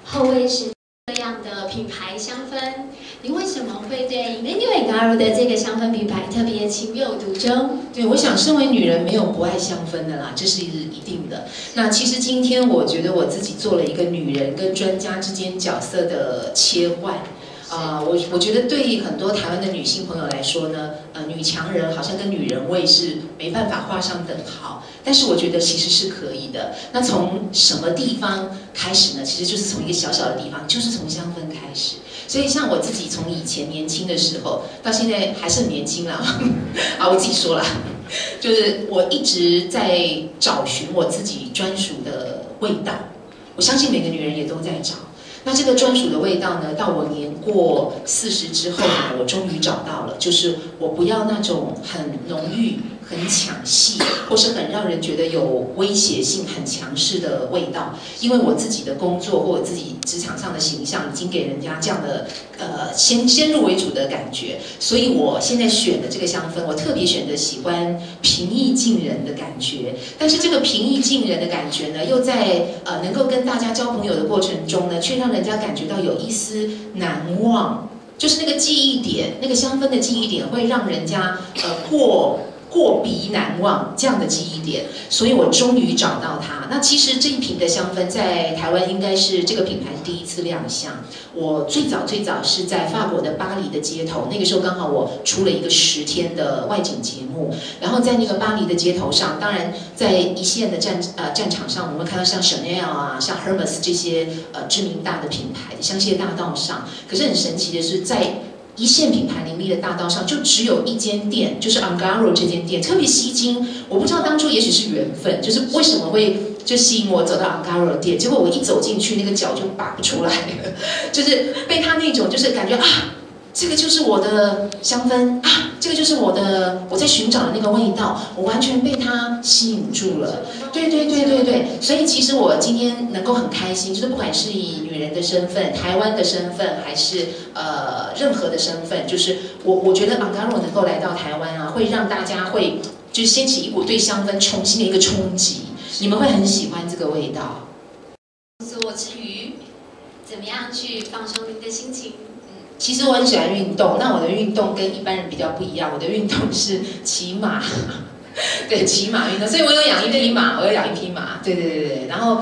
后卫是这样的品牌香氛，您为什么会对 Emmanuel Ungaro 的这个香氛品牌特别情有独钟？ 对，我想身为女人没有不爱香氛的啦，这是一定的。那其实今天我觉得我自己做了一个女人跟专家之间角色的切换。我觉得对很多台湾的女性朋友来说呢，女强人好像跟女人味是没办法画上等号，但是我觉得其实是可以的。那从什么地方开始呢？其实就是从一个小小的地方，就是从香氛开始。所以像我自己从以前年轻的时候到现在还是很年轻啦，我自己说啦，就是我一直在找寻我自己专属的味道。我相信每个女人也都在找。那这个专属的味道呢，到我年过40之后呢，我终于找到了，就是我不要那种很浓郁、很抢戏，或是很让人觉得有威胁性、很强势的味道。因为我自己的工作或我自己职场上的形象，已经给人家这样的先入为主的感觉，所以我现在选的这个香氛，我特别选择喜欢平易近人的感觉。但是这个平易近人的感觉呢，又在能够跟大家交朋友的过程中呢，却让人家感觉到有一丝难忘，就是那个记忆点，那个香氛的记忆点会让人家过鼻难忘这样的记忆点，所以我终于找到它。那其实这一瓶的香氛在台湾应该是这个品牌第一次亮相。我最早是在法国的巴黎的街头，那个时候刚好我出了一个10天的外景节目，然后在那个巴黎的街头上，当然在一线的战场上，我们看到像 Chanel 啊、像 Hermes 这些知名大的品牌的香榭大道上，可是很神奇的是在一线品牌林立的大道上，就只有一间店，就是 Ungaro 这间店特别吸睛。我不知道当初也许是缘分，就是为什么会就吸引我走到 Ungaro 的店，结果我一走进去，那个脚就拔不出来了，就是被他那种就是感觉这个就是我的香氛这个就是我在寻找的那个味道，我完全被它吸引住了。对，所以其实我今天能够很开心，就是不管是以女人的身份、台湾的身份，还是任何的身份，就是我觉得 Ungaro 能够来到台湾会让大家会就是掀起一股对香氛重新的一个冲击，你们会很喜欢这个味道。 工作之余，怎么样去放松您的心情？ 其实我很喜欢运动，那我的运动跟一般人比较不一样，我的运动是骑马，对，骑马运动，所以我有养一匹马，对，然后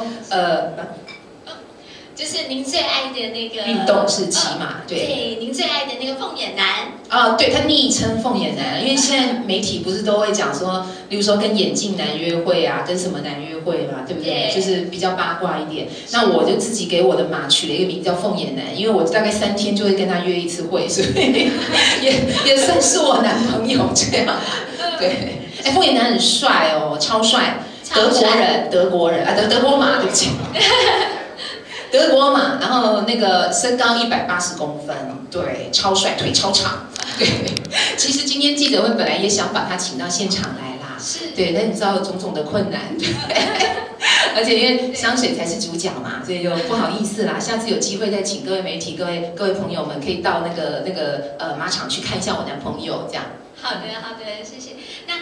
就是您最爱的那个运动是骑马， 对，您最爱的那个凤眼男对，他昵称凤眼男，因为现在媒体不是都会讲说，例如说跟眼镜男约会啊，跟什么男约会嘛，对不对？就是比较八卦一点。那我就自己给我的马取了一个名字叫凤眼男，因为我大概3天就会跟他约一次会，所以也算是我男朋友这样。对，凤眼男很帅哦，超帅，德国人德国马，对不起。德国马，然后那个身高180公分，对，超帅，腿超长，对。其实今天记者会本来也想把他请到现场来啦，对，但你知道有种种的困难，对。而且因为香水才是主角嘛，所以就不好意思啦。下次有机会再请各位媒体、各位朋友们可以到那个马场去看一下我男朋友，这样。 好的，谢谢。那。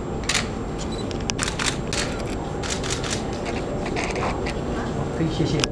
可以，谢谢。